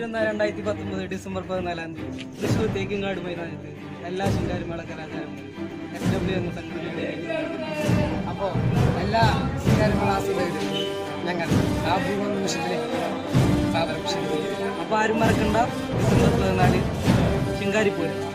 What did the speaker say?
വരുന്ന 2019 ഡിസംബർ 14 തൃശ്ശൂർ തേക്കിങ്ങാട് മൈതാനത്ത് എല്ലാ ശിങ്കാരിമേള കലാകാരന്മാരും SW എന്ന സംഘടനയുടെ അപ്പോൾ എല്ലാ ശിങ്കാരിമേള ആസ്വദകരും ഞങ്ങൾ ആ ഭൂമി നിമിഷത്തിലേക്ക് സാദരം ക്ഷണിക്കുന്നു. അപ്പോൾ ആരും മറക്കണ്ട ഡിസംബർ 14 ശിങ്കാരിപ്പൂരം.